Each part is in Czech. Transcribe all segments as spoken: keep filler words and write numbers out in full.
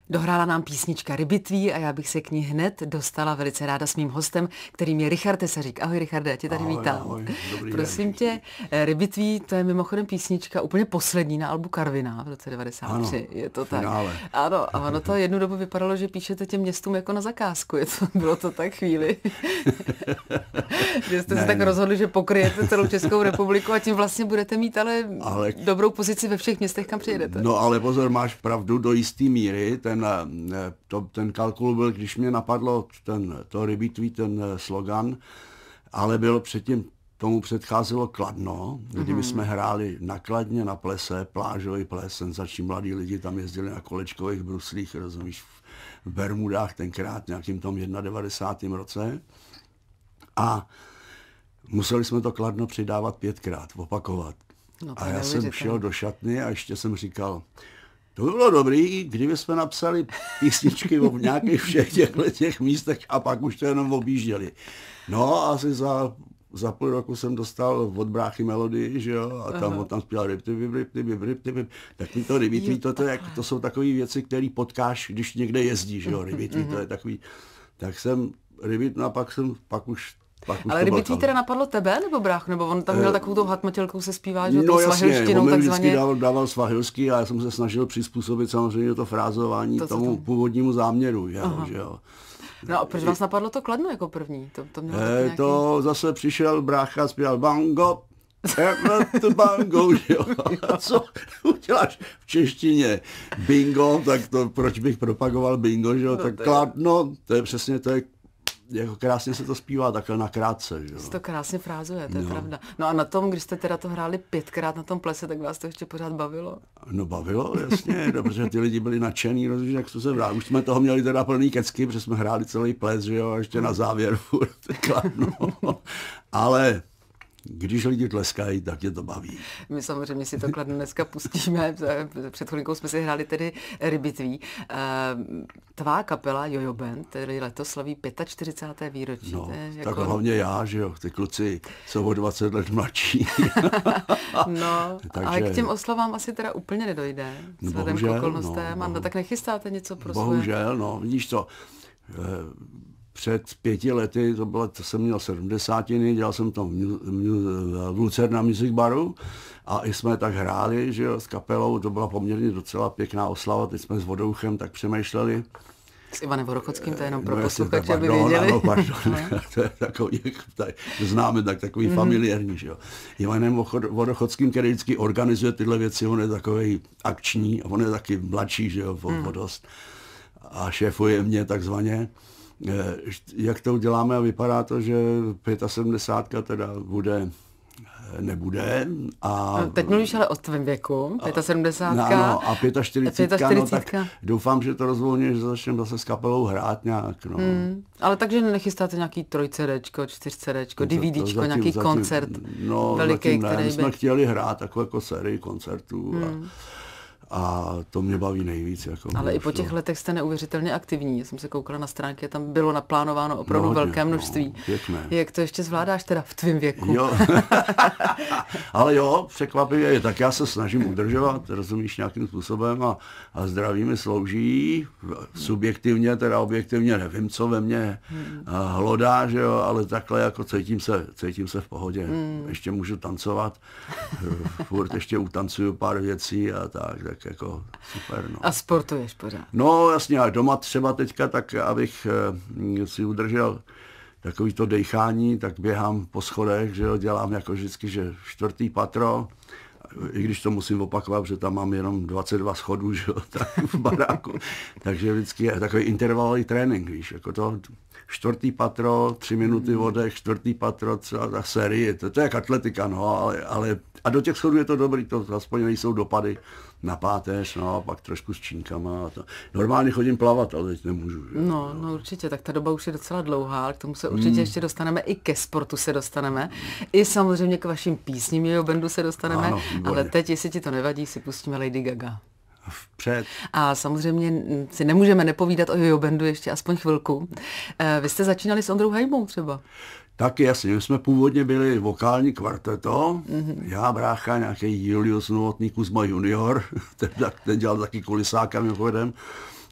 Dohrála nám písnička Rybitví a já bych se k ní hned dostala velice ráda s mým hostem, kterým je Richard Tesařík. Ahoj Richarde, já tě tady ahoj, vítám. Ahoj, dobrý Prosím den. tě, Rybitví, to je mimochodem písnička úplně poslední na albu Karviná v roce devadesát tři. Ano, je to finále. tak. Ano, a ono to jednu dobu vypadalo, že píšete těm městům jako na zakázku. Je to, bylo to tak chvíli. Že jste ne, se tak ne. rozhodli, že pokryjete celou Českou republiku a tím vlastně budete mít ale, ale dobrou pozici ve všech městech, kam přijedete. No ale pozor, máš pravdu do jistý míry. Ten, to, ten kalkul byl, když mě napadlo ten, to Rybitví, ten slogan, ale bylo předtím, tomu předcházelo Kladno, kdy my jsme hráli na Kladně, na plese, plážový ples, senzační mladí lidi tam jezdili na kolečkových bruslích, rozumíš, v Bermudách tenkrát, nějakým tom devadesátém prvním roce. A museli jsme to Kladno přidávat pětkrát, opakovat. No a já jsem šel do šatny a ještě jsem říkal, to by bylo dobrý, kdyby jsme napsali písničky o nějakých všech těchto těch místech a pak už to jenom objížděli. No a asi za, za půl roku jsem dostal od bráchy melodii, že jo, a tam, tam zpíval Rybitví, Rybitví, Rybitví, tak mi to Rybitví, to, to, to, to jsou takové věci, které potkáš, když někde jezdí, že jo, Rybitví, to je takový, tak jsem Rybitví, a pak jsem, pak už Ale Rybitví teda napadlo tebe, nebo bráchu, nebo on tam měl takovou tou hatmatilkou se zpívá, že no, tou jasně, svahilštinou on takzvaně. vždycky dával, dával svahilský a já jsem se snažil přizpůsobit samozřejmě to frázování to, tomu tam původnímu záměru, že jo, že jo. No a proč vás napadlo to Kladno jako první? To, to, mělo e, nějaký... to zase přišel brácha a zpíval bango, to bango, že jo. A co uděláš v češtině? Bingo, tak to proč bych propagoval bingo, že jo, no, tak to Kladno, to je přesně, to je jako krásně se to zpívá takhle nakrátce. Že? Se to krásně frázuje, to je no. pravda. No a na tom, když jste teda to hráli pětkrát na tom plese, tak vás to ještě pořád bavilo? No bavilo, jasně, protože ty lidi byli nadšený, rozumíš, jak to se vrát. Už jsme toho měli teda plný kecky, protože jsme hráli celý ples, že jo, a ještě na závěr furt, Kladno. Ale když lidi tleskají, tak tě to baví. My samozřejmě si to Kladno dneska pustíme. Před chvilinkou jsme si hráli tedy Rybitví. Tvá kapela Jojo Band, tedy letos slaví čtyřicáté páté výročí. No, jako... tak hlavně já, že jo, ty kluci jsou o dvacet let mladší. No, takže... ale k těm oslavám asi teda úplně nedojde. No, vzhledem bohužel, k okolnostem. no, No, tak nechystáte něco pro svoje? Bohužel, no, vidíš to. Před pěti lety, to bylo, to jsem měl sedmdesátiny, dělal jsem tam v Lucerna Music Baru a i jsme tak hráli, že jo, s kapelou, to byla poměrně docela pěkná oslava, teď jsme s Vodouchem tak přemýšleli. S Ivanem Vodochodským, to je jenom pro no, posluchače, aby pardon, věděli. Ano, pardon, to je takový, tak, známe tak takový mm. familiární, že jo. Ivanem Vodochodským, který vždycky organizuje tyhle věci, on je takový akční, on je taky mladší, že jo, mm. dost a šéfuje mě takzvaně. Jak to uděláme a vypadá to, že sedmdesát pět teda bude, nebude. A no, teď mluvíš ale o tvém věku, sedmdesát pět. No, a čtyřicet pět, no, tak doufám, že to rozvolně, že začneme zase s kapelou hrát nějak. No. Hmm, ale takže nechystáte nějaký trojcedečko, čtyřcedečko, DVDčko, zatím, nějaký zatím, koncert no, veliký, zatím ne, který by... jsme chtěli hrát takovou jako sérii koncertů. Hmm. A, A to mě baví nejvíc. Jako ale i po těch letech jste neuvěřitelně aktivní. Já jsem se koukala na stránky, tam bylo naplánováno opravdu no, velké množství. No, pěkné. Jak to ještě zvládáš teda v tvém věku? Jo. Ale jo, překvapivě, tak já se snažím udržovat, rozumíš, nějakým způsobem a, a zdraví mi slouží. Subjektivně, teda objektivně nevím, co ve mně hmm. hlodá, že jo, ale takhle jako cítím se, cítím se v pohodě. Hmm. Ještě můžu tancovat, furt ještě utancuju pár věcí a tak, tak jako super. No. A sportuješ pořád? No jasně, a doma třeba teďka, tak abych e, si udržel takový to dejchání, tak běhám po schodech, že jo, dělám jako vždycky, že čtvrtý patro, i když to musím opakovat, že tam mám jenom dvacet dva schodů, že jo, tak v baráku. Takže vždycky je takový intervalový trénink, víš, jako to čtvrtý patro, tři minuty vodech, čtvrtý patro, celá ta série, to, to je jak atletika, no, ale, ale a do těch schodů je to dobrý, to aspoň nejsou dopady na páteř, no, a pak trošku s čínkama a to. Normálně chodím plavat, ale teď nemůžu. Že? No, no určitě, tak ta doba už je docela dlouhá, ale k tomu se určitě mm. ještě dostaneme, i ke sportu se dostaneme, mm. i samozřejmě k vašim písním Jojo Bandu se dostaneme, ano, ale teď, jestli ti to nevadí, si pustíme Lady Gaga. Vpřed. A samozřejmě si nemůžeme nepovídat o Jojo Bandu ještě aspoň chvilku. Vy jste začínali s Ondrou Hajmou třeba. Tak jasně, my jsme původně byli vokální kvarteto, mm-hmm. já, brácha, nějaký Julius Novotný Kuzma junior, ten, ten dělal taky kulisáka mimochodem,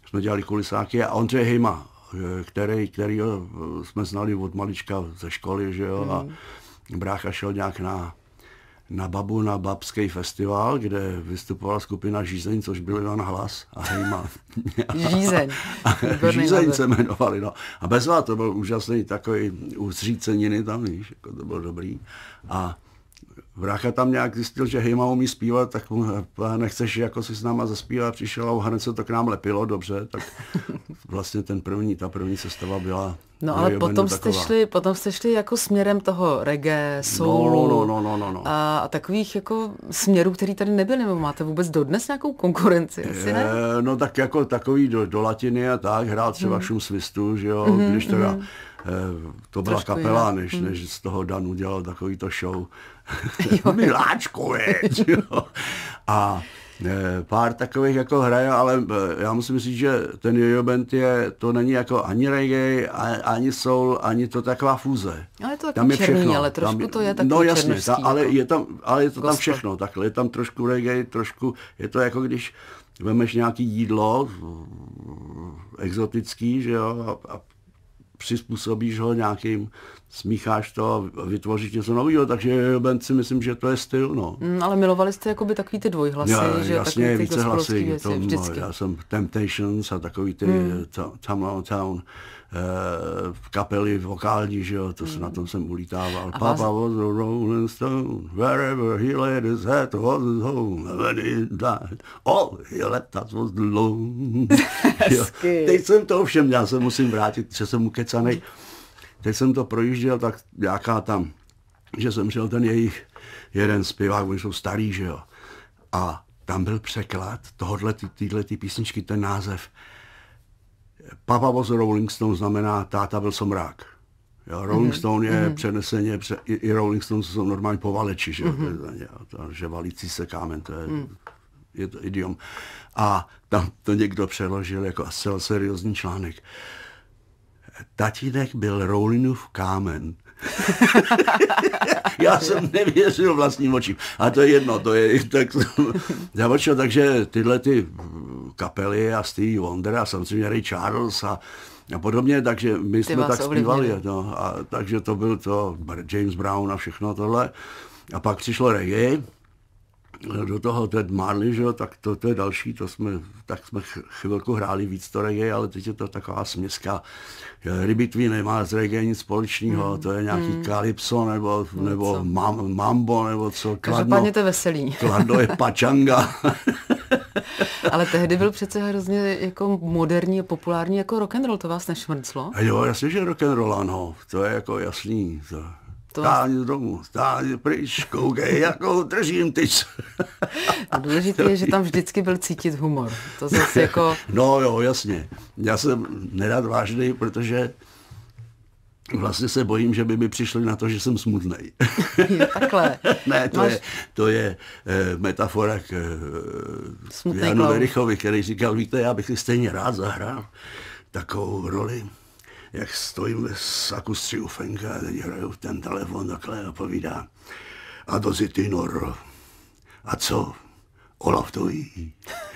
jsme dělali kulisáky a Ondřej Hejma, který, který jsme znali od malička ze školy, že jo, a brácha šel nějak na, na babu, na babský festival, kde vystupovala skupina Žízeň, což byl Ivan Hlas a Hejma. Žízeň. Žízeň se jmenovali, no. A bezva to byl úžasný takový uzříceniny tam, víš, jako to bylo dobrý. A brácha tam nějak zjistil, že Hejma umí zpívat, tak mu nechceš jako si s náma zaspívat, přišel a hned se to k nám lepilo, dobře, tak vlastně ten první, ta první sestava byla. No ale potom jste, šli, potom jste šli jako směrem toho reggae, soulu no, no, no, no, no. A, a takových jako směrů, který tady nebyly, nebo máte vůbec dodnes nějakou konkurenci, asi ne? E, no tak jako takový do, do latiny a tak, hrál třeba hmm. Šum svistu, že jo, mm-hmm, když teda, mm-hmm. to byla trošku kapela, než, mm. než z toho Dan udělal takový to show. Miláčkovič, jo. A pár takových jako hraje, ale já musím říct, že ten Jojo Band je, to není jako ani reggae, ani soul, ani to taková fúze. Ale je to tam je černý, všechno. Ale trošku tam, to je takový no jasně, ta, ale, jako je tam, ale je to gospel. Tam všechno, takhle je tam trošku reggae, trošku, je to jako když vemeš nějaký jídlo exotický, že jo, a, a přizpůsobíš ho nějakým, smícháš to a vytvoříš něco nového, takže Band si myslím, že to je styl, no. Mm, ale milovali jste jakoby takový ty dvojhlasy, ja, že jasně, takový ty více hlasy, věci, to, vždycky. Já jsem Temptations a takový ty mm. Town Town eh, kapely vokální, že jo, to mm. se na tom jsem ulítával. A Papa vás... was a rolling stone, wherever he laid his head was his home, and when he died, all he left us was the lone. Teď jsem to ovšem, já se musím vrátit, že jsem ukecanej. Teď jsem to projížděl, tak nějaká tam, že jsem šel ten jejich jeden zpěvák, oni jsou starý, že jo. A tam byl překlad tohohle, tyhle ty písničky, ten název. Papa was a Rolling Stone znamená táta byl somrák. Jo, Rolling mm-hmm. Stone je mm-hmm. přeneseně, pře, i, i Rolling Stone jsou normální povaleči, že jo. Mm-hmm. To, to, že valící se kámen, to je, mm. je to idiom. A tam to někdo přeložil jako zcela seriózní článek. Tatínek byl Rowlingův kámen. Já jsem nevěřil vlastním očím. A to je jedno, to je tak. Zavrčil, takže tyhle ty kapely a Stevie Wonder a samozřejmě Ray Charles a, a podobně, takže my ty jsme tak zpívali. No, a, takže to byl to James Brown a všechno tohle. A pak přišlo reggae. Do toho Ted Marley, že jo, tak to, to je další, to jsme, tak jsme chvilku hráli víc to reggae, ale teď je to taková směska. Rybitví nemá s reggae nic společného, mm. to je nějaký mm. kalypso nebo, nebo mam, mambo nebo co. Každopádně to je veselý. Kladno je pačanga. Ale tehdy byl přece hrozně jako moderní a populární jako rock'n'roll, to vás nešmrclo? A jo, jasně, že rock'n'roll, ano, to je jako jasný. To... Stáň z domu, stáň pryč, koukej, jakou držím tyč. Důležité je, že tam vždycky byl cítit humor. To zase jako... No jo, jasně. Já jsem nerad vážný, protože vlastně se bojím, že by mi přišli na to, že jsem smutnej. Jo, takhle. Ne, to Máš... je, to je eh, metafora k eh, Janu Verichovi, který říkal, víte, já bych si stejně rád zahrál takovou roli, jak stojím ve saku střihu Fenka a teď hraju ten telefon takhle a povídá. A to si ty, Noro. A co? Olaf to ví.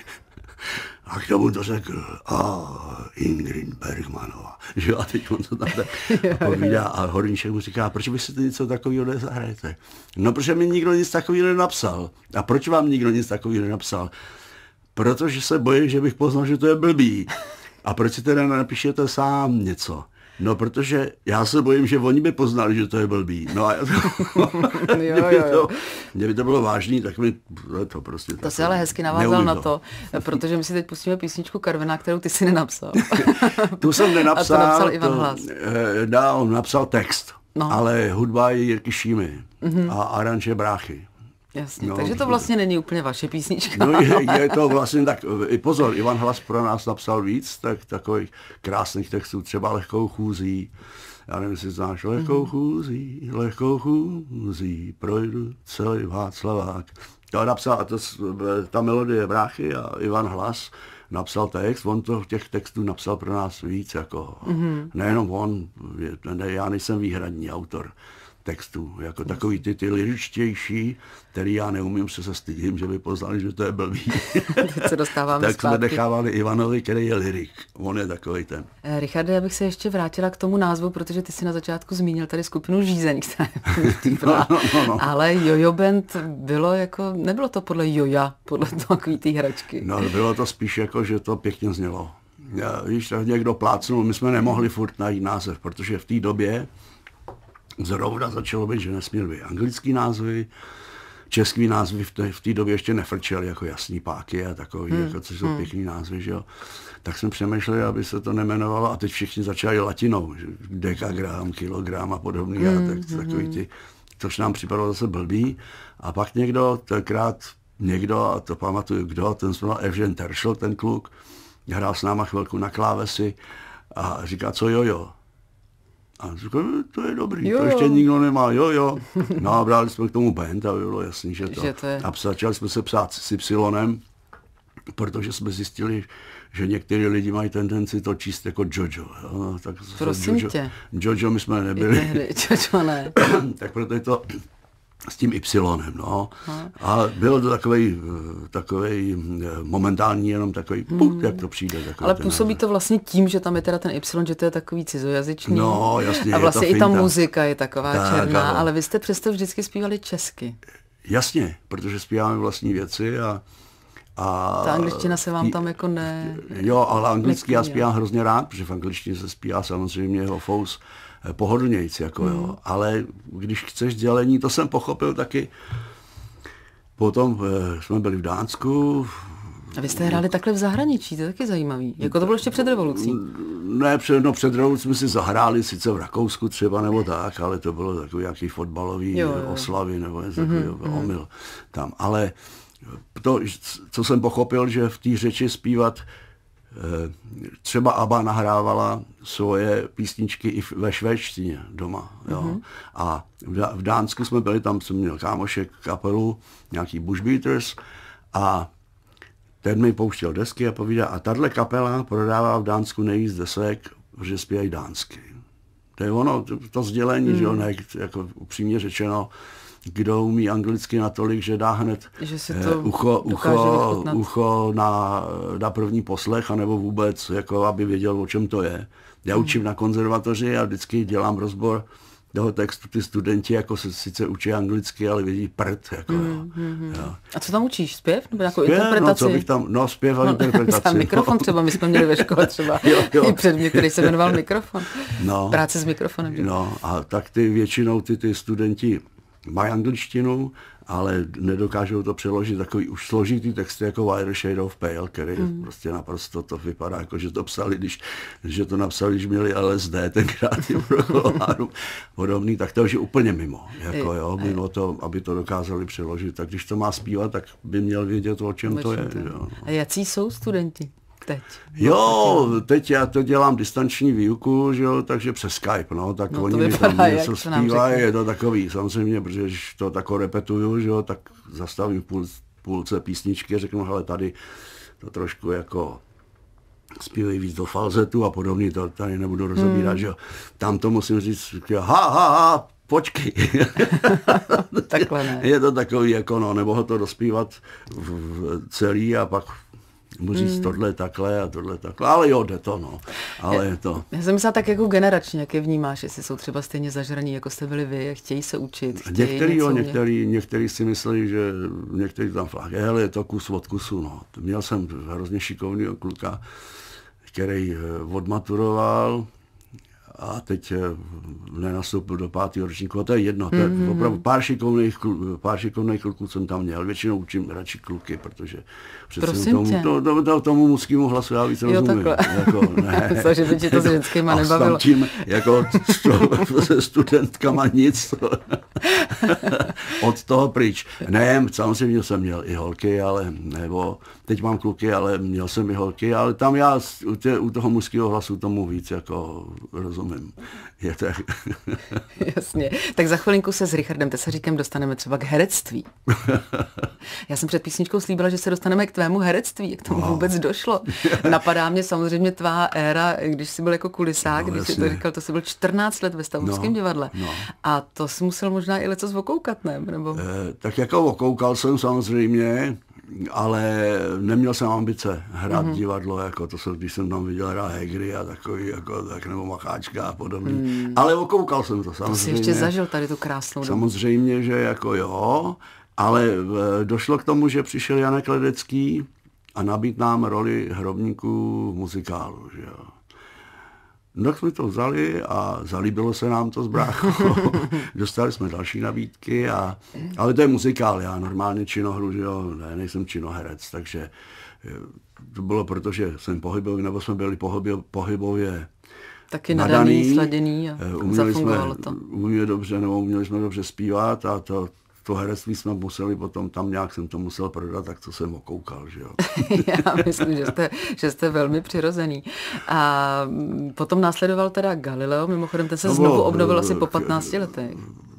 A k tomu to řekl. A Ingrid Bergmanová. Že a teď on to tam tak povídá a Horníček mu říká, proč by si to něco takového nezahrajete? No, protože mi nikdo nic takového nenapsal. A proč vám nikdo nic takového nenapsal? Protože se bojím, že bych poznal, že to je blbý. A proč si teda nenapíšete sám něco? No, protože já se bojím, že oni by poznali, že to je blbý. No a já to, jo, jo, jo. To, kdyby to bylo vážný, tak mi to prostě... To se ale hezky navázal na to, protože my si teď pustíme písničku Karvina, kterou ty si nenapsal. Tu jsem nenapsal. A to napsal Ivan Hlas. Dá, on napsal text, no. Ale hudba je Jirky Šímy mm-hmm. a aranže bráchy. Jasně, no, takže to vlastně není úplně vaše písnička. No je, je to vlastně tak, i pozor, Ivan Hlas pro nás napsal víc tak, takových krásných textů, třeba Lehkou chůzí. Já nevím, jestli znáš, lehkou chůzí, lehkou chůzí, projdu celý Václavák. To napsal, a to, ta melodie bráchy a Ivan Hlas napsal text, on to těch textů napsal pro nás víc, jako mm-hmm. nejenom on, ne, já nejsem výhradní autor. textů, jako takový ty, ty lyričtější, který já neumím, se se stydím, že by poznali, že to je blbý. Teď se dostáváme Tak zpátky. jsme nechávali Ivanovi, který je lyrik. On je takový ten. Eh, Richarde, já bych se ještě vrátila k tomu názvu, protože ty si na začátku zmínil tady skupinu Žízeň, která je no, no, no, no. Ale Jojo Band bylo jako, nebylo to podle Joja, podle takový té hračky. No, bylo to spíš jako, že to pěkně znělo. Já, víš, tak někdo plácnul, my jsme nemohli furt najít název, protože v té době zrovna začalo být, že nesměl být anglický názvy, český názvy v té, v té době ještě nefrčely, jako Jasný páky a takový, hmm. jako, což jsou hmm. pěkný názvy, že jo. Tak jsme přemýšleli, aby se to nemenovalo a teď všichni začali latinou, že dekagram, kilogram a podobný, hmm. a tak, takový ty, což nám připadalo zase blbý. A pak někdo, tenkrát někdo, a to pamatuju kdo, ten se jmenoval Evžen Teršl, ten kluk, hrál s náma chvilku na klávesi a říká, co jojo. A říkal, to je dobrý, jo, to ještě nikdo nemá, jo, jo. No a brali jsme k tomu band a bylo jasný, že to. Že to je... A začali jsme se psát s Y, protože jsme zjistili, že někteří lidi mají tendenci to číst jako Jojo. Jo. Tak prosím Jojo, tě. Jojo my jsme nebyli. Tehdy, Jojo ne. Tak proto je to s tím Y, no. A bylo to takovej, takovej momentální, jenom takový, hmm. puk, jak to přijde. Ale působí název. To vlastně tím, že tam je teda ten Y, že to je takový cizojazyčný. No, jasně, a vlastně je to i ta finta. muzika je taková tak, černá, ano. ale vy jste přesto vždycky zpívali česky. Jasně, protože zpíváme vlastní věci a A ta angličtina se vám tam jako ne... Jo, ale anglicky já zpívám hrozně rád, protože v angličtině se zpívá samozřejmě jeho fous pohodlnějc, jako mm. jo. Ale když chceš dělení, to jsem pochopil taky. Potom jsme byli v Dánsku. A vy jste hráli takhle v zahraničí, to je taky zajímavý. Jako to bylo ještě před revolucí. Ne, před, no, před revolucí jsme si zahráli sice v Rakousku třeba nebo tak, ale to bylo takový nějaký fotbalový jo, jo. oslavy nebo něco takového, mm-hmm. omyl tam. Ale to, co jsem pochopil, že v té řeči zpívat, třeba ABBA nahrávala svoje písničky i ve švédštině doma. Jo. Mm-hmm. A v Dánsku jsme byli, tam jsem měl kámošek kapelu, nějaký Bushbeaters, a ten mi pouštěl desky a povídá, a tahle kapela prodává v Dánsku nejvíc desek, protože zpívají dánsky. To je ono, to, to sdělení, mm. že jo, ne, jako upřímně řečeno, kdo umí anglicky natolik, že dá hned že si to uh, ucho, ucho, ucho na, na první poslech, anebo vůbec, jako aby věděl, o čem to je. Já mm. učím na konzervatoři a vždycky dělám rozbor toho textu, ty studenti jako se sice učí anglicky, ale vědí prd. Jako, mm, mm, jo. A co tam učíš? Zpěv? Nebo nějakou zpěv, interpretaci? No, co bych tam, no zpěv a no, interpretaci. Mikrofon třeba, my jsme měli ve škole třeba jo, jo. i předmět, který se jmenoval mikrofon. No, práce s mikrofonem. Že? No a tak ty většinou ty, ty studenti mají angličtinu, ale nedokážou to přeložit takový už složitý texty jako Whiter Shade of Pale, který mm. prostě naprosto to vypadá jako, že to psali, když, že to napsali, když měli L S D tenkrát podobný, tak to už je úplně mimo, jako jo, mimo to, aby to dokázali přeložit. Tak když to má zpívat, tak by měl vědět, o čem to je. To. Jo. A jací jsou studenti? Teď. Jo, teď já to dělám distanční výuku, že jo, takže přes Skype, no, tak no, oni mi tam něco zpívají, je to takový, samozřejmě, protože když to tako repetuju, že jo, tak zastavím v půl, půlce písničky a řeknu, hele, tady to trošku jako zpívají víc do falzetu a podobně, to tady nebudu rozebírat, hmm. že jo. Tam to musím říct, ha, ha, ha, počkej. Takhle ne. Je to takový, jako no, nemohl to dospívat v celý a pak můžu říct mm. tohle takhle a tohle takhle, ale jo, jde to, no. Ale je to. Já jsem myslela tak jako generačně, jak je vnímáš, jestli jsou třeba stejně zažraní, jako jste byli vy, chtějí se učit, chtějí některý, jo, některý, některý si myslí, že některý tam fakt, hele, je to kus od kusu, no. Měl jsem hrozně šikovného kluka, který odmaturoval a teď nenastoupil do pátého ročníku, a to je jedno, to je mm-hmm. opravdu pár šikovných, pár šikovných kluků jsem tam měl, většinou učím radši kluky, protože přece tomu, to, to, to, tomu mužskému hlasu já víc rozumím. Jako, ne, že by ti to s ženskýma nebavilo. A s tím, jako se studentkama nic, od toho pryč. Ne, samozřejmě jsem měl i holky, ale, nebo teď mám kluky, ale měl jsem i holky, ale tam já u, tě, u toho mužského hlasu tomu víc jako rozumím. Je to... Jasně. Tak za chvilinku se s Richardem Tesaříkem dostaneme třeba k herectví. Já jsem před písničkou slíbila, že se dostaneme k tvému herectví, jak tomu wow. vůbec došlo. Napadá mě samozřejmě tvá éra, když jsi byl jako kulisák, no, když jsi to říkal, to jsi byl čtrnáct let ve Stavovském no, divadle. No. A to jsi musel možná i lecos okoukat, ne? Nebo... Eh, tak jako okoukal jsem samozřejmě, ale neměl jsem ambice hrát mm-hmm. divadlo, jako to jsem, když jsem tam viděl hrát Hegry a takový, jako, tak nebo Macháčka a podobně. Mm. Ale okoukal jsem to samozřejmě. To jsi ještě zažil tady tu krásnou dobu. Samozřejmě, že jako jo, ale došlo k tomu, že přišel Janek Ledecký a nabít nám roli hrobníků v muzikálu, že jo. No, tak jsme to vzali a zalíbilo se nám to s bráchou. Dostali jsme další nabídky, a, ale to je muzikál, já normálně činohru, že jo, ne, nejsem činoherec, takže to bylo proto, že jsem pohybový, nebo jsme byli pohybově, pohybově taky nadaný, sladěný a zafungovalo to. Uměli dobře, nebo uměli jsme dobře zpívat a to, to herectví jsme museli potom, tam nějak jsem to musel prodat, tak to jsem okoukal, že jo. Já myslím, že jste, že jste velmi přirozený. A potom následoval teda Galileo, mimochodem ten se no, znovu obnovil asi po patnácti letech.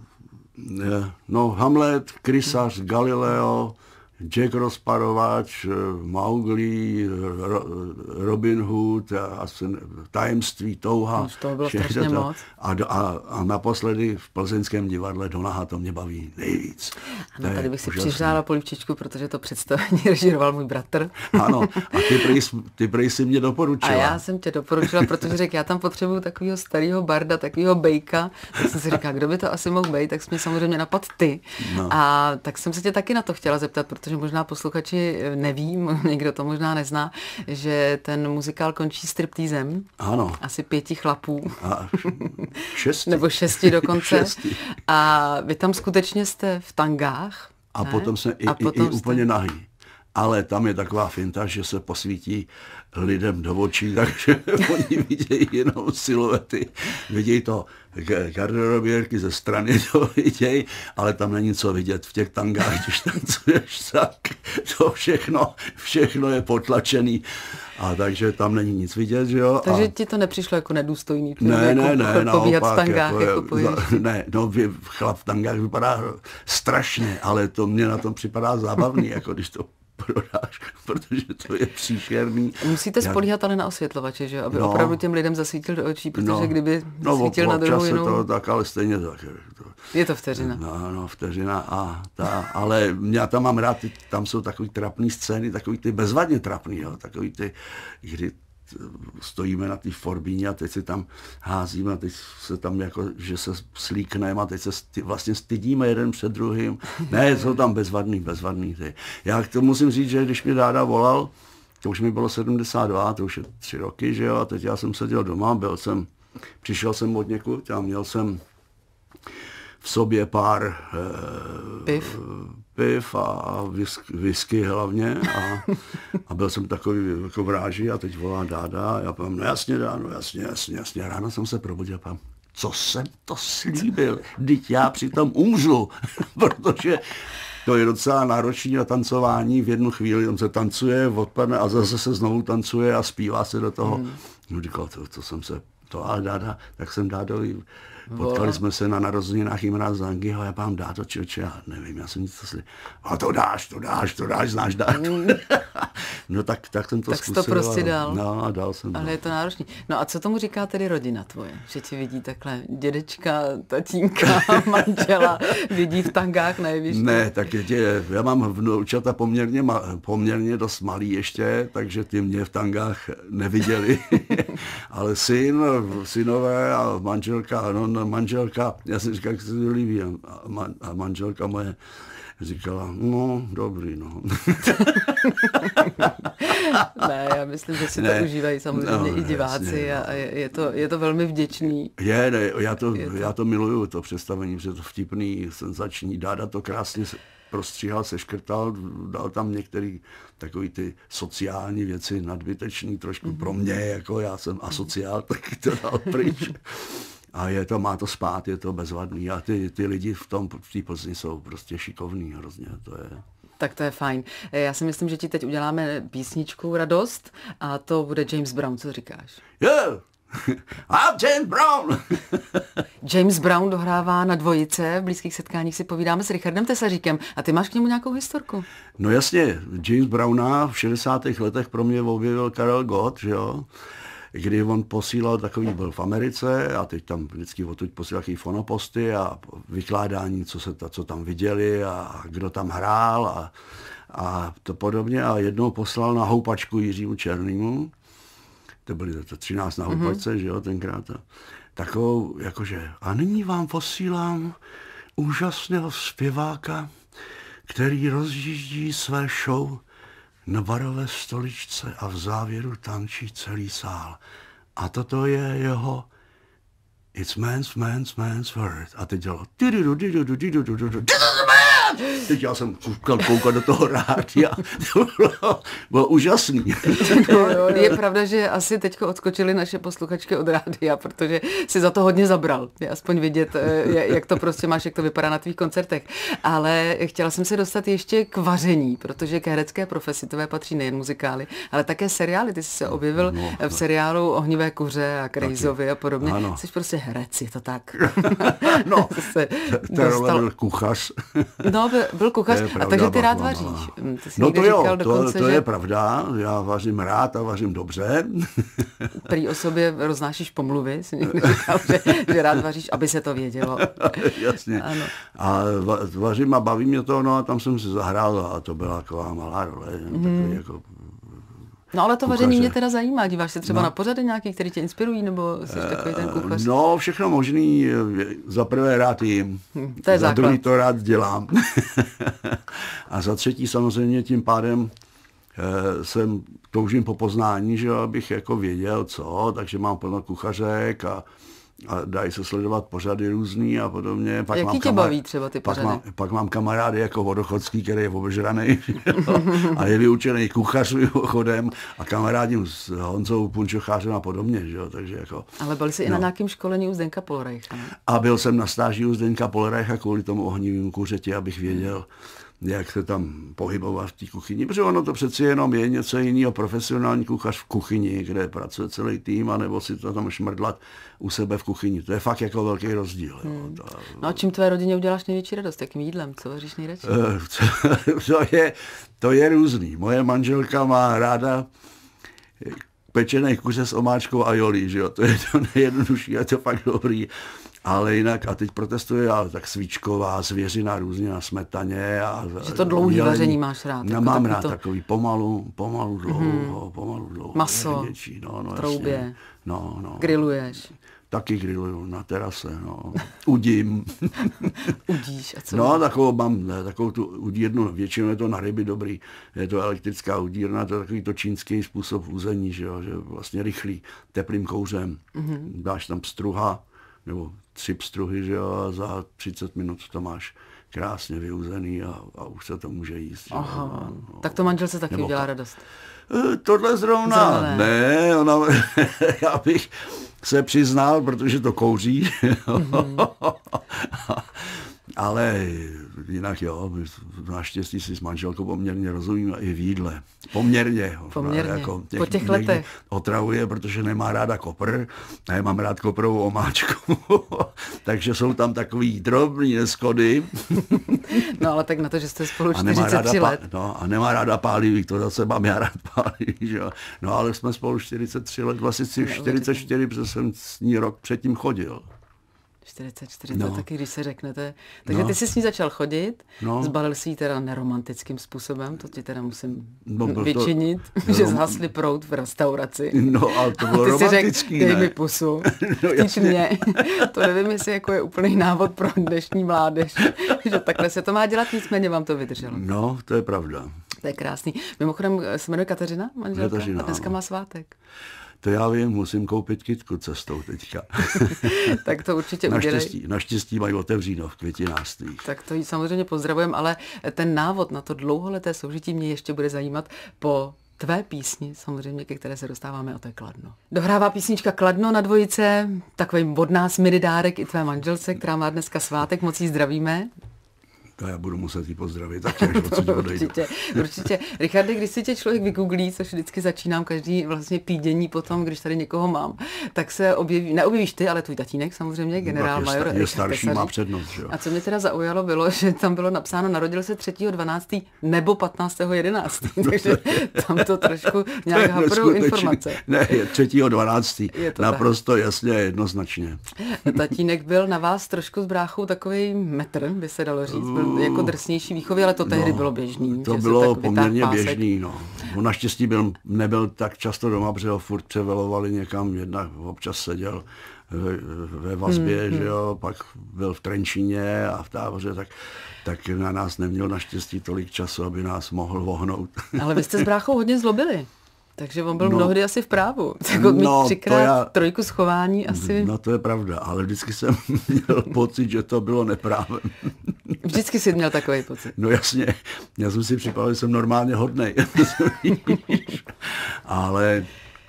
No, Hamlet, Krysař, Galileo, Jack Rozparovač, Mowgli, Robin Hood, a Tajemství, Touha. To bylo strašně to. moc. A, a, a naposledy v Plzeňském divadle Donaha, to mě baví nejvíc. Ano, tady bych si přihřála polívčičku, protože to představení režíroval můj bratr. Ano, a ty prej, ty prej si mě doporučila. A já jsem tě doporučila, protože řekl, já tam potřebuju takového starého barda, takového bejka. Tak jsem si říkala, kdo by to asi mohl být, tak jsi mě samozřejmě napad ty. No. A tak jsem se tě taky na to chtěla zeptat, protože možná posluchači neví, někdo to možná nezná, že ten muzikál končí striptýzem. Ano. Asi pěti chlapů. A šesti. Nebo šesti dokonce. šesti. A vy tam skutečně jste v tangách. A ne? potom jsme i, A potom i, i úplně nahý. Ale tam je taková finta, že se posvítí lidem do očí, takže oni vidějí jenom siluety. Vidějí to garderobierky ze strany, to vidějí, ale tam není co vidět v těch tangách, když tancuješ, tak to všechno, všechno je potlačený. A takže tam není nic vidět, že jo. Takže a... ti to nepřišlo jako nedůstojný? Ne, jako ne, ne, naopak. V tangách, jako jako je, ne, no chlap v tangách vypadá strašně, ale to mě na tom připadá zábavný, jako když to prodáš, protože to je příšerný. Musíte spolíhat ale na osvětlovače, že? Aby no, opravdu těm lidem zasvítil do očí, protože no, kdyby no, svítil na druhou jinou... to tak, ale stejně tak. To, je to vteřina. No, no, vteřina a ta, ale já tam mám rád, ty, tam jsou takový trapný scény, takový ty bezvadně trapný, jo, takový ty, kdy stojíme na té forbíně a teď se tam házíme a teď se tam jako, že se slíkneme a teď se sti, vlastně stydíme jeden před druhým. Ne, jsou tam bezvadný, bezvadný. Ty. Já to musím říct, že když mě Dáda volal, to už mi bylo sedmdesát dva, to už je tři roky, že jo, a teď já jsem seděl doma, byl jsem, přišel jsem od někud a měl jsem v sobě pár eh, piv, piv a whisky, whisky hlavně a, a byl jsem takový jako vráží a teď volá Dáda a já povím, no jasně Dáno, jasně, jasně, jasně. Ráno jsem se probudil a povím, co jsem to slíbil, vždyť já přitom umřu, protože to je docela náročné na tancování, v jednu chvíli tam se tancuje, odpadne a zase se znovu tancuje a zpívá se do toho. Hmm. No říkal, to, to jsem se, to ale Dáda, tak jsem Dádovi, potkali jsme se na narozeninách Imra Zangiho a já pám dá to čoče, já nevím, já jsem nic to slyšel. A to dáš, to dáš, to dáš, znáš dát. Mm. No tak, tak jsem to tak zkusil. Tak to prostě dal. No a dal jsem. Ale je to náročný. No a co tomu říká tedy rodina tvoje? Že ti vidí takhle dědečka, tatínka, manžela, vidí v tangách nejvíc? Ne, tak je tě, já mám vnoučata poměrně, poměrně dost malý ještě, takže ty mě v tangách neviděli. Ale syn, synové a manželka, no, manželka, já jsem říkal, jak se to líbí, a, man, a manželka moje říkala, no, dobrý, no. Ne, já myslím, že si ne, to užívají samozřejmě no, i diváci jasně, a je, je, to, je to velmi vděčný. Je, ne, já to, je to... já to miluju, to představení, že to vtipný, senzační, Dáda to krásně prostříhal, seškrtal, dal tam některé takový ty sociální věci nadbytečný trošku mm-hmm. pro mě, jako já jsem asociál, tak to dal pryč. A je to, má to spát, je to bezvadný a ty, ty lidi v tom, v té Plzni jsou prostě šikovný hrozně, to je... Tak to je fajn. Já si myslím, že ti teď uděláme písničku Radost a to bude James Brown, co říkáš? Yeah. A James Brown! James Brown dohrává na dvojice, v blízkých setkáních si povídáme s Richardem Tesaříkem. A ty máš k němu nějakou historku? No jasně, James Browna v šedesátých letech pro mě objevil Karel Gott, že jo? Kdy on posílal, takový byl v Americe a teď tam vždycky odtud posílal takový fonoposty a vykládání, co, se ta, co tam viděli a kdo tam hrál a, a to podobně. A jednou poslal na houpačku Jiřímu Černému, to byly to třináct na houpačce, mm-hmm. že jo, tenkrát. Takovou, jakože, a nyní vám posílám úžasného zpěváka, který rozjíždí své show na barové stoličce a v závěru tančí celý sál. A toto je jeho It's man's, man's, man's word. A teď dělalo teď já jsem koukal do toho rádia. To bylo, bylo úžasný. No, je pravda, že asi teďko odskočili naše posluchačky od rádia, protože si za to hodně zabral. Je aspoň vidět, jak to prostě máš, jak to vypadá na tvých koncertech. Ale chtěla jsem se dostat ještě k vaření, protože k herecké profesi tvé patří nejen muzikály, ale také seriály. Ty jsi se objevil no, v seriálu Ohnivé kuře a Krejzovi a podobně. Ano. Jsi prostě herec, je to tak. No, to dostal... byl kuchař. No, byl, byl kuchař, pravda, a takže ty rád no, vaříš. No, ty no to jo, dokonce, to, to že... je pravda, já vařím rád a vařím dobře. Prý o sobě roznášíš pomluvy, jsi někdy říkal, že, že rád vaříš, aby se to vědělo. Jasně. Ano. A va, vařím a baví mě to, no a tam jsem si zahrál a to byla taková malá role. Hmm. Takový jako No ale to kuchaře. Vaření mě teda zajímá. Díváš se třeba no. na pořady nějaký, který tě inspirují, nebo jsi takový ten kuchař? No, všechno možný. Za prvé rád jim, hm, to je za základ. druhý to rád dělám. A za třetí samozřejmě tím pádem eh, jsem toužím po poznání, že abych jako věděl co, takže mám plno kuchařek a a dají se sledovat pořady různý a podobně. Pak a jaký tě kamar... baví třeba ty pořady? Pak mám, pak mám kamarády jako Vodochodský, který je obežraný a je vyučený kuchař chodem a kamarádím s Honzou Punčochářem a podobně. Že jo? Takže jako, ale byl jsi no. i na nějakém školení u Zdenka Polreicha, ne? A byl jsem na stáži u Zdenka Polreicha kvůli tomu ohnivému kuřeti, abych věděl, jak se tam pohybovat v té kuchyni, protože ono to přeci jenom je něco jiného, profesionální kuchař v kuchyni, kde pracuje celý tým, anebo si to tam šmrdlat u sebe v kuchyni. To je fakt jako velký rozdíl. Hmm. Jo. To, no a čím tvé rodině uděláš největší radost? Jakým jídlem? Co vaříš nejradši? to, je, to je různý. Moje manželka má ráda pečený kuře s omáčkou a jolí, že jo? To je to nejjednodušší, je to fakt dobrý. Ale jinak, a teď protestuje, ale tak svíčková, zvěřina různě na smetaně. A, že to dlouhý dělení. Vaření máš rád. Já jako mám takový rád to... takový pomalu, pomalu dlouho, mm-hmm. pomalu dlouho. Maso, no, no, v troubě, no, no. grilluješ. Taky grilluju na terase, no. Udím. Udíš, a co? No, takovou mám, takovou tu udírnu, většinou je to na ryby dobrý, je to elektrická udírna, to je takový to čínský způsob uzení, že jo, že vlastně rychlý, teplým kouřem. Mm-hmm. Dáš tam pstruha, nebo tři pstruhy, že jo, a za třicet minut to máš krásně vyuzený a, a už se to může jíst. Aha, no, tak to manželce taky nebo udělá to, radost. Tohle zrovna, zrovna ne, ne ona, já bych se přiznal, protože to kouří, mm-hmm. ale jinak jo, naštěstí si s manželkou poměrně rozumíme i v jídle. Poměrně. Poměrně, jako těch, po těch letech. Otravuje, protože nemá ráda kopr, a já mám rád koprovou omáčku, takže jsou tam takový drobný neshody. No ale tak na to, že jste spolu čtyřicet tři let. No a nemá ráda pálivý, to zase mám já rád pálivý, že jo. No ale jsme spolu čtyřicet tři let, vlastně si čtyřicet čtyři, protože jsem s ní rok předtím chodil. čtyřicet čtyři, no. To taky, když se řeknete. Takže no. Ty jsi s ní začal chodit, no. Zbalil si ji teda neromantickým způsobem, to ti teda musím no, vyčinit, to... že zhasli proud v restauraci. No, ale to bylo romantický, ne? Dej mi pusu, vtíč mě. To nevím, jestli jako je úplný návod pro dnešní mládež, že takhle se to má dělat, nicméně vám to vydrželo. No, to je pravda. To je krásný. Mimochodem se jmenuje Kateřina, manželka, Kateřina, a dneska má svátek. To já vím, musím koupit kytku cestou teďka. Tak to určitě udělej. Naštěstí, naštěstí mají otevříno v květinářství. Tak to jí samozřejmě pozdravujeme, ale ten návod na to dlouholeté soužití mě ještě bude zajímat po tvé písni, samozřejmě, ke které se dostáváme, a to je Kladno. Dohrává písnička Kladno na dvojice, takový od nás mini dárek i tvé manželce, která má dneska svátek, moc jí zdravíme. To já budu muset jí pozdravit, taky až odsud odejdu. Určitě, určitě. Richarde, když si tě člověk vygooglí, což vždycky začínám každý vlastně pídění potom, když tady někoho mám, tak se objeví, neobjevíš ty, ale tvůj tatínek samozřejmě, generál je major. Je, je starší, má přednost. Že? A co mě teda zaujalo bylo, že tam bylo napsáno, narodil se třetího dvanáctého nebo patnáctého jedenáctého Takže tam to trošku nějak haprou informace. Ne, je třetího dvanáctého Naprosto tak. Jasně, jednoznačně. Tatínek byl na vás trošku s bráchou takový metr, by se dalo říct. Byl jako drsnější výchovy, ale to tehdy no, bylo běžný. To bylo poměrně běžný, no. On naštěstí byl, nebyl tak často doma, protože ho furt převelovali někam, jednak občas seděl ve, ve vazbě, hmm, že jo, pak byl v Trenčíně a v Táboře, tak, tak na nás neměl naštěstí tolik času, aby nás mohl vohnout. Ale vy jste s bráchou hodně zlobili. Takže on byl no, mnohdy asi v právu. Jako mít no, třikrát já, trojku schování asi. No to je pravda, ale vždycky jsem měl pocit, že to bylo neprávem. Vždycky jsi měl takový pocit. No jasně, já jsem si připadal, že jsem normálně hodnej. Ale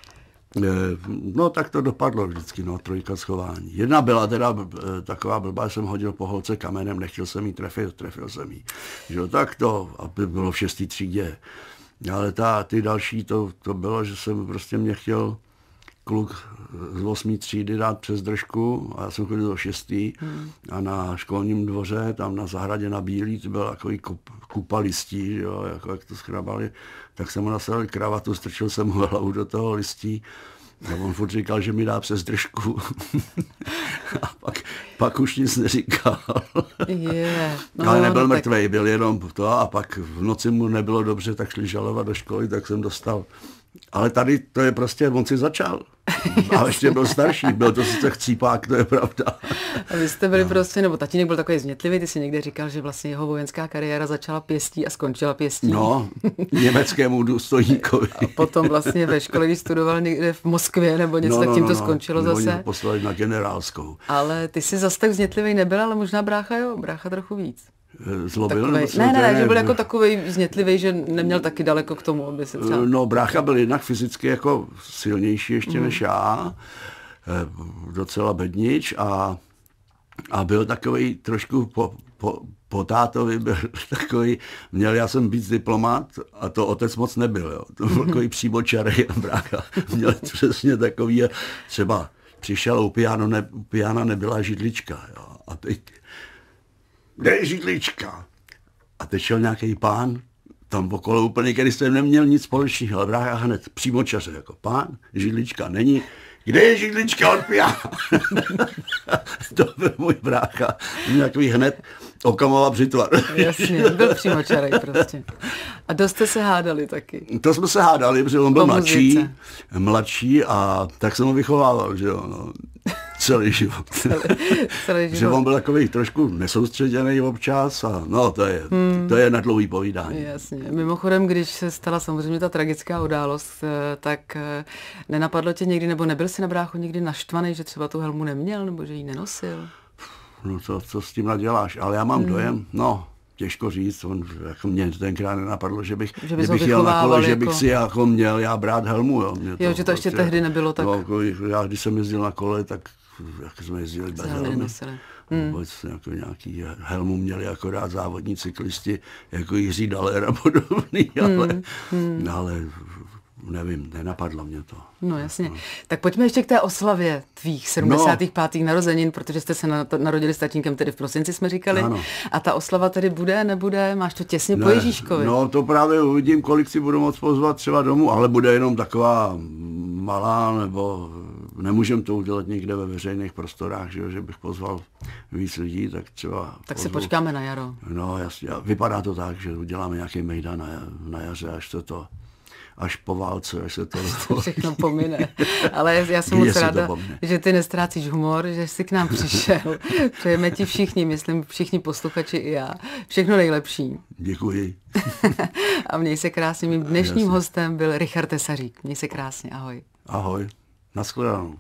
no tak to dopadlo vždycky, no, trojka schování. Jedna byla teda taková blbá, jsem hodil po holce kamenem, nechtěl jsem jí trefit, trefil jsem jí. Že tak to, aby bylo v šestý třídě. Ale ta, ty další, to, to bylo, že jsem prostě mě chtěl kluk z osmý třídy dát přes držku a já jsem chodil do šestý hmm. a na školním dvoře, tam na zahradě na Bílý, to byl takový kup, kupa listí, jo, jako jak to schrabali, tak jsem mu nasadil kravatu, strčil jsem mu hlavu do toho listí a on furt říkal, že mi dá přes držku. A pak, pak už nic neříkal. Yeah. No, ale nebyl no, mrtvej, tak... byl jenom to a pak v noci mu nebylo dobře, tak šli žalovat do školy, tak jsem dostal. Ale tady to je prostě, on si začal. A ještě byl starší, byl to sice chcípák, to je pravda. A vy jste byli no. prostě, nebo tatínek byl takový změtlivý, ty si někde říkal, že vlastně jeho vojenská kariéra začala pěstí a skončila pěstí. No, německému důstojníkovi. A potom vlastně ve škole, když studoval někde v Moskvě nebo něco, no, no, tak tím to no, skončilo no, zase. Oni poslali na generálskou. Ale ty jsi zase tak změtlivý nebyl, ale možná brácha jo, brácha trochu víc. Zlobil? Ne, ne, ne, že byl jako takovej znětlivý, že neměl taky daleko k tomu, aby se třeba... No, brácha byl jednak fyzicky jako silnější ještě mm. než já, docela bednič a, a byl takový trošku po, po, po tátovi, byl takový, měl já jsem být diplomat a to otec moc nebyl, jo. To byl takový přímočarej a brácha měl přesně takový, třeba přišel u piano, ne, u piana nebyla židlička, jo, a teď kde je židlička? A teď šel nějaký pán, tam okolo úplně, který jsem neměl nic společného, ale brácha hned přímočaře, jako pán, židlička není, kde je židlička od piana? To byl můj brácha, nějaký hned Okamova břitva. Jasně, byl přímočarej prostě. A dost jste se hádali taky. To jsme se hádali, protože on byl mladší, mladší a tak jsem ho vychovával, že jo, no. Celý život. Celý, celý život. Že on byl takový trošku nesoustředěný občas a no to je, hmm. to je na dlouhý povídání. Jasně. Mimochodem, když se stala samozřejmě ta tragická událost, tak nenapadlo tě někdy, nebo nebyl jsi na bráchu někdy naštvaný, že třeba tu helmu neměl, nebo že ji nenosil? No co, co s tím naděláš, ale já mám hmm. dojem, no těžko říct, on, jako mě tenkrát nenapadlo, že bych, že bych jel na kole, jako... že bych si jako měl já brát helmu. Jo, mě jo to, že to ještě tehdy nebylo tak... No, já když jsem jezdil na kole, tak jak jsme jezdili bez helmy. Hmm. Vůbec jako nějaký helmu měli akorát závodní cyklisti, jako Jiří Daler a podobný, ale, hmm. ale nevím, nenapadlo mě to. No jasně. No. Tak pojďme ještě k té oslavě tvých sedmdesátých pátých No. narozenin, protože jste se narodili s tatínkem tedy v prosinci, jsme říkali. Ano. A ta oslava tedy bude, nebude? Máš to těsně ne, po Ježíškovi. No to právě uvidím, kolik si budu moc pozvat třeba domů, ale bude jenom taková malá, nebo nemůžem to udělat někde ve veřejných prostorách, že, že bych pozval víc lidí, tak třeba... Tak pozvu. si počkáme na jaro. No jasně, vypadá to tak, že uděláme nějaký mejdan na, na jaře, až to to... až po válce, až se to... to všechno pomine. Ale já jsem moc ráda, že ty nestrácíš humor, že jsi k nám přišel. Přejeme ti všichni, myslím, všichni posluchači i já. Všechno nejlepší. Děkuji. A měj se krásně. Mým dnešním Jasně. hostem byl Richard Tesařík. Měj se krásně. Ahoj. Ahoj. Naschledanou.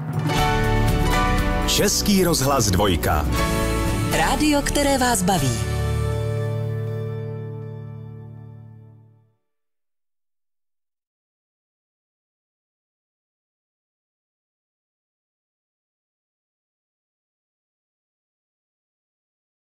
Český rozhlas dvojka. Rádio, které vás baví.